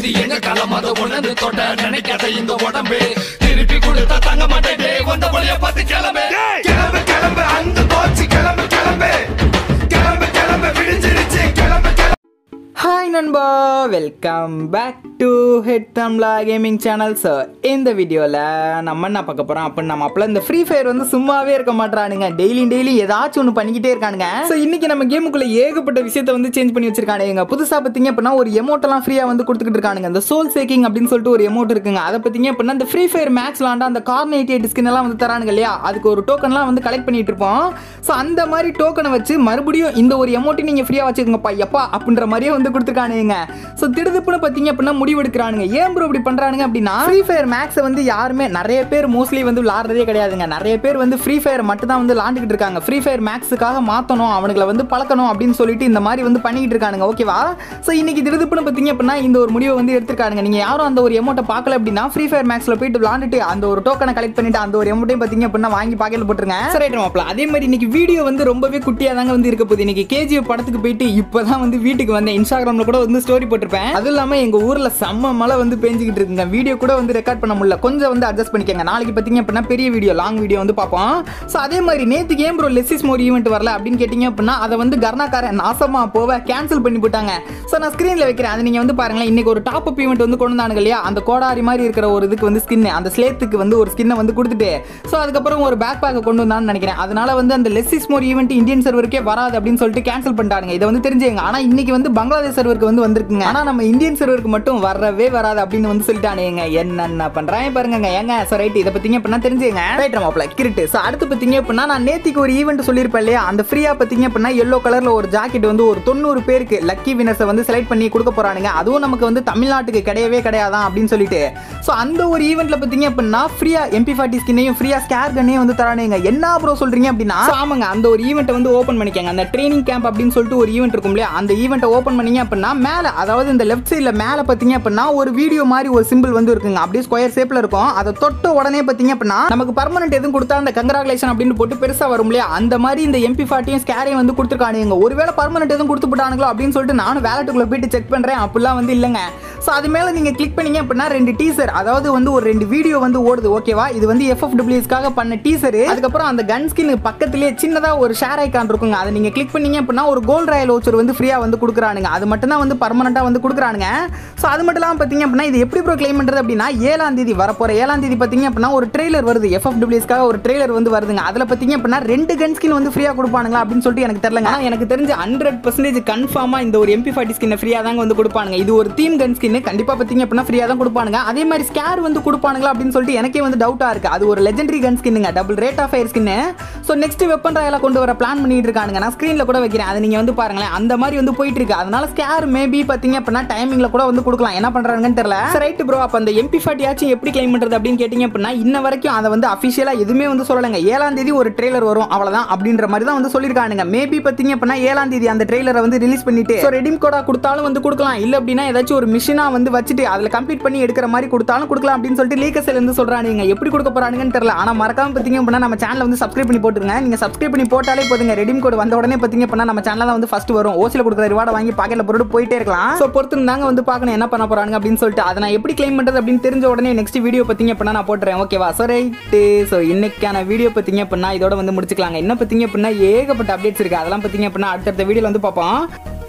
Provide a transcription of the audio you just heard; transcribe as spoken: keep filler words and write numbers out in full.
இது எங்க காலம் அதை ஒண்ணு தொட்ட நினைக்காத இந்த உடம்பு திருப்பி கொடுத்தா தங்க மாட்டேன் வந்த வழிய பார்த்து கிளம்பு கிளம்பு கிளம்பு அந்த போச்சு கிளம்பு கிளம்பு கிளம்பு கிளம்பு விடிஞ்சிருச்சு கிளம்பு கிளம்பு. ஹாய் நண்பா, வெல்கம் பேக் டு ஹெட் தமிழா கேமிங் சேனல். ஸோ இந்த வீடியோவில் நம்ம என்ன பார்க்க போகிறோம் அப்படின்னு நம்ம அப்பல இந்த ஃப்ரீ ஃபயர் வந்து சும்மாவே இருக்க மாட்டானுங்க, டெய்லி டெய்லி ஏதாச்சும் ஒன்று பண்ணிக்கிட்டே இருக்கானுங்க. ஸோ இன்றைக்கி நம்ம கேமுக்குள்ளே ஏகப்பட்ட விஷயத்தை வந்து சேஞ்ச் பண்ணி வச்சிருக்கானுங்க. புதுசாக பார்த்தீங்க அப்படின்னா ஒரு எமௌண்ட்டெல்லாம் ஃப்ரீயாக வந்து கொடுத்துக்கிட்டு இருக்கானுங்க. இந்த சோல் சேக்கிங் அப்படின்னு சொல்லிட்டு ஒரு எமௌண்ட் இருக்குங்க. அதை பார்த்தீங்க அப்படின்னா இந்த ஃப்ரீ ஃபயர் மேக்ஸ் விளாண்டா அந்த கார்ன் எயிட்டி எயிட் ஸ்கின் எல்லாம் வந்து தரானுங்க இல்லையா, அதுக்கு ஒரு டோக்கன்லாம் வந்து கலெக்ட் பண்ணிட்டு இருப்போம். ஸோ அந்த மாதிரி டோக்கனை வச்சு மறுபடியும் இந்த ஒரு எமௌண்ட்டை நீங்கள் ஃப்ரீயாக வச்சுக்கோங்கப்பா எப்பா அப்படின்ற மாதிரியே வந்து கொடுத்துருக்கானுங்க. ஸோ திடுதுப்புன்னு பார்த்தீங்க அப்படின்னா முடிவெடுக்கிறானுங்க. ஏன் ப்ரோ இப்படி பண்ணுறானுங்க அப்படின்னா ஃப்ரீ ஃபயர் மேக்ஸை வந்து யாருமே நிறைய பேர் மோஸ்ட்லி வந்து விளாட்றதே கிடையாதுங்க. நிறைய பேர் வந்து ஃப்ரீ ஃபயர் மட்டும் தான் வந்து விளாண்டுக்கிட்டு இருக்காங்க. ஃப்ரீ ஃபயர் மேக்ஸுக்காக மாற்றணும், அவனுங்களை வந்து பழக்கணும் அப்படின்னு சொல்லிட்டு இந்த மாதிரி வந்து பண்ணிக்கிட்டு இருக்கானுங்க. ஓகேவா? ஸோ இன்னைக்கு திடுதுப்புன்னு பார்த்தீங்க அப்படின்னா இந்த ஒரு முடிவை வந்து எடுத்துருக்கானுங்க. நீங்கள் யாரும் அந்த ஒரு எமௌண்ட்டை பார்க்கல அப்படின்னா ஃப்ரீ ஃபயர் மேக்ஸில் போயிட்டு விளாண்டுட்டு அந்த ஒரு டோக்கனை கலெக்ட் பண்ணிட்டு அந்த ஒரு எமௌண்ட்டையும் பார்த்தீங்க அப்படின்னா வாங்கி பாக்கெட்டில் போட்டுருங்க. சரி மாப்பிள, அதே மாதிரி இன்னைக்கு வீடியோ வந்து ரொம்பவே குட்டியாக தாங்க வந்து இருக்க போகுது. இன்னைக்கு கேஜிஎஃப் படத்துக்கு போயிட்டு இப்போ தான் வந்து வீட்டுக்கு வந்தேன். இன்ஸ்டாகிராமில் கூட வந்து ஸ்டோரி போட்டிருப்பேன். அதுவும் இல்லாமல் எங்கள் ஊரில் செம்ம மழை வந்து பெஞ்சிக்கிட்டு இருக்குங்க. வீடியோ கூட வந்து ரெக்கார்ட் பண்ண முடியல, கொஞ்சம் வந்து அட்ஜஸ்ட் பண்ணிக்கங்க. நாளைக்கு பார்த்தீங்க அப்படின்னா பெரிய வீடியோ, லாங் வீடியோ வந்து பார்ப்போம். ஸோ அதே மாதிரி நேற்றுக்கு ஏன் ப்ரோ லெஸ்ஸிஸ் மோர் ஈவெண்ட் வரல அப்படின்னு கேட்டிங்க அப்படின்னா அதை வந்து கர்நாக்காரன் நாசமாக போக கேன்சல் பண்ணி போட்டாங்க. ஸோ நான் ஸ்க்ரீனில் வைக்கிறேன், அதை நீங்கள் வந்து பாருங்களேன். இன்னைக்கு ஒரு டாப் அப் ஈவெண்ட் வந்து கொண்டு வந்தானுங்க இல்லையா, அந்த கோடாரி மாதிரி இருக்கிற ஒரு இதுக்கு வந்து ஸ்கின், அந்த ஸ்லேத்துக்கு வந்து ஒரு ஸ்கின்னை வந்து கொடுத்துட்டு ஸோ அதுக்கப்புறம் ஒரு பேக் பேக்கை கொண்டு வந்தான்னு நினைக்கிறேன். அதனால வந்து அந்த லெஸ்ஸிஸ் மோர் ஈவெண்ட் இந்தியன் சர்வருக்கே வராது அப்படின்னு சொல்லிட்டு கேன்சல் பண்ணிட்டாங்க. இதை வந்து தெரிஞ்சுங்க. ஆனால் இன்னைக்கு வந்து பங்களாதேஷ் சர்வருக்கு வந்து வந்திருக்குங்க. ஆனால் நம்ம இந்தியன் சர்வருக்கு மட்டும் வரவே வராது அப்படின்னு வந்து சொல்லிட்டானுங்க. என்னென்ன பண்றாங்க பாருங்க ஏங்க. ஸோ ரைட், இதை பத்திங்க அப்படின்னா தெரிஞ்சுங்க. ரைட் மாப்ள கிரிட்டு. ஸோ அடுத்து பார்த்தீங்க அப்படின்னா நான் நேத்திக்கு ஒரு ஈவெண்ட் சொல்லியிருப்பேன் இல்லையா, அந்த ஃப்ரீயா பார்த்தீங்க அப்படின்னா எல்லோ கலர்ல ஒரு ஜாக்கெட் வந்து ஒரு தொண்ணூறு பேருக்கு லக்கி வினர்ஸை வந்து செலக்ட் பண்ணி கொடுக்க போறானுங்க. அதுவும் நமக்கு வந்து தமிழ்நாட்டுக்கு கிடையவே கிடையாதான் அப்படின்னு சொல்லிட்டு ஸோ அந்த ஒரு ஈவெண்ட்ல பார்த்தீங்க அப்படின்னா ஃப்ரீயா எம்பி ஃபார்ட்டி ஸ்கின்னையும் ஃப்ரீயா ஸ்கேர் கன்னையும் வந்து தரானுங்க. என்ன ப்ரோ சொல்றீங்க அப்படின்னா ஆமாங்க, அந்த ஒரு ஈவெண்ட்டை வந்து ஓப்பன் பண்ணிக்கங்க. அந்த ட்ரைனிங் கேம்ப் அப்படின்னு சொல்லிட்டு ஒரு ஈவெண்ட் இருக்கும் இல்லையா, அந்த ஈவெண்ட்டை ஓப்பன் பண்ணீங்க அப்படின்னா மேலே, அதாவது இந்த லெஃப்ட் சைடில் மேலே பார்த்தீங்க அப்படின்னா ஒரு வீடியோ மாதிரி ஒரு சிம்பிள் வந்து இருக்குங்க. அப்படியே ஸ்கொயர் ஷேப்ல இருக்கும். அதை தொட்ட உடனே பார்த்தீங்க அப்படின்னா நமக்கு பர்மனன்ட் எதுவும் கொடுத்தா அந்த கங்க்ராச்சுலேஷன் அப்படின்னு போட்டு பெருசா வரும் இல்லையா, அந்த மாதிரி இந்த எம்பி ஃபார்ட்டியும் ஸ்கேரையும் வந்து கொடுத்துருக்கானுங்க. ஒருவேளை பர்மனன்ட் எதுவும் கொடுத்து போட்டானுங்களோ அப்படின்னு சொல்லிட்டு நானும் வேலட்டுக்குள்ள போயிட்டு செக் பண்றேன். அப்படிலாம் வந்து இல்லைங்க. ஸோ அது மேலே நீங்க கிளிக் பண்ணீங்க அப்படின்னா ரெண்டு டீசர், அதாவது வந்து ஒரு ரெண்டு வீடியோ வந்து ஓடுது. ஓகேவா? இது வந்து எஃப்எஃப்டபிள்யூஎஸ்க்காக பண்ண டீசர். அதுக்கப்புறம் அந்த கன் ஸ்கின் பக்கத்திலேயே சின்னதா ஒரு ஷேர் ஐகான் இருக்குங்க. அதை நீங்க கிளிக் பண்ணீங்க அப்படின்னா ஒரு கோல்ட் ராயல் வவுச்சர் வந்து ஃப்ரீயா வந்து கொடுக்குறானுங்க. அது மட்டும் தான் வந்து பர்மனண்டா வந்து கொடுக்குறானுங்க. ஸோ அது மட்டும் இல்லாமல் பார்த்தீங்க அப்படின்னா இது எப்படி ப்ரோ கிளைம் பண்ணுறது அப்படின்னா ஏழாம் தேதி வரப்போற ஏழாம் தேதி பார்த்தீங்க அப்படின்னா ஒரு ட்ரெய்லர் வருது. எஃப்எஃப்டபிள்யூஎஸ்க்காக ஒரு ட்ரெய்லர் வந்து வருதுங்க. அதில் பார்த்தீங்க அப்படின்னா ரெண்டு கன் ஸ்கின் வந்து ஃப்ரீயாக கொடுப்பானுங்களா அப்படின்னு சொல்லிட்டு எனக்கு தெரியலங்க. ஆனால் எனக்கு தெரிஞ்ச ஹண்ட்ரட் பர்சன்டேஜ் கன்ஃபார்மாக இந்த ஒரு எம்பி ஃபார்ட்டி ஸ்கின்னை ஃப்ரீயாக தாங்க வந்து கொடுப்பானுங்க. இது ஒரு தீம் கன் ஸ்கின், கண்டிப்பாக பார்த்தீங்க அப்படின்னா ஃப்ரீயாக தான் கொடுப்பானுங்க. அதே மாதிரி ஸ்கேர் வந்து கொடுப்பானுங்களா அப்படின்னு சொல்லிட்டு எனக்கே வந்து டவுட்டாக இருக்கு. அது ஒரு லெஜெண்டரி கன் ஸ்கின்னுங்க, double rate of fire skin. So next weapon ராயலா கொண்டு வர பிளான் பண்ணிட்டு இருக்கானுங்க. நான் ஸ்க்ரீனில் கூட வைக்கிறேன், அதை நீங்கள் வந்து பாருங்களேன். அந்த மாதிரி வந்து போயிட்டு இருக்கு. அதனால ஸ்கேர் மேபி பார்த்தீங்க அப்படின்னா டைமிங்ல கூட வந்து கொடுக்கலாம். என்ன பண்றாங்கன்னு தெரியல. ரைட் ப்ரோ, அப்ப அந்த எம்பி ஃபார்ட்டி ஆச்சும் எப்படி கிளைம் பண்றது அப்படின்னு கேட்டீங்க அப்படின்னா இன்ன வரைக்கும் அதை வந்து அஃபிஷியலா எதுவுமே வந்து சொல்லலைங்க. ஏழாம் தேதி ஒரு ட்ரெய்லர் வரும் அவ்வளவுதான் அப்படின்ற மாதிரி தான் வந்து சொல்லியிருக்கானுங்க. மேபி பார்த்தீங்க அப்படின்னா ஏழாம் தேதி அந்த ட்ரெய்லரை வந்து ரிலீஸ் பண்ணிட்டு ஸோ ரெடீம் கோடா கொடுத்தாலும் வந்து கொடுக்கலாம், இல்லை அப்படின்னா ஏதாச்சும் ஒரு மிஷினா வந்து வச்சுட்டு அதில் கம்ப்ளீட் பண்ணி எடுக்கிற மாதிரி கொடுத்தாலும் கொடுக்கலாம் அப்படின்னு சொல்லிட்டு லீக்கர்ஸ்ல இருந்து சொல்றானுங்க. எப்படி கொடுக்க போறானுங்கன்னு தெரியல. ஆனா மறக்காம பார்த்தீங்க அப்படின்னா நம்ம சேனலை வந்து சப்ஸ்கிரைப் பண்ணி போட்டுருங்க. நீங்க சப்ஸ்கிரைப் பண்ணி போட்டாலே போதுங்க, ரெடீம் கோட் வந்த உடனே பார்த்தீங்க அப்படின்னா நம்ம சேனல் தான் வந்து ஃபர்ஸ்ட் வரும். ஓசில கொடுக்குற ரிவார்டை வாங்கி பாக்கெட்ல போட்டு போயிட்டே இருக்கலாம். ஸோ பொறுத்து தாங்க வந்து பார்க்கணும் என்ன பண்ண போறாங்க அப்படின்னு சொல்லிட்டு. அதை நான் எப்படி கிளைம் பண்றது அப்படின்னு தெரிஞ்ச உடனே நெக்ஸ்ட் வீடியோ பார்த்தீங்க அப்படின்னா நான் போட்டுறேன். ஓகேவா? So right. ஸோ இன்னைக்கான வீடியோ பார்த்தீங்க அப்படின்னா இதோட வந்து முடிச்சுக்கலாங்க. என்ன பார்த்தீங்க அப்படின்னா ஏகப்பட்ட அப்டேட்ஸ் இருக்கு. அதெல்லாம் பார்த்தீங்க அப்படின்னா அடுத்தடுத்த வீடியோல வந்து பார்ப்போம்.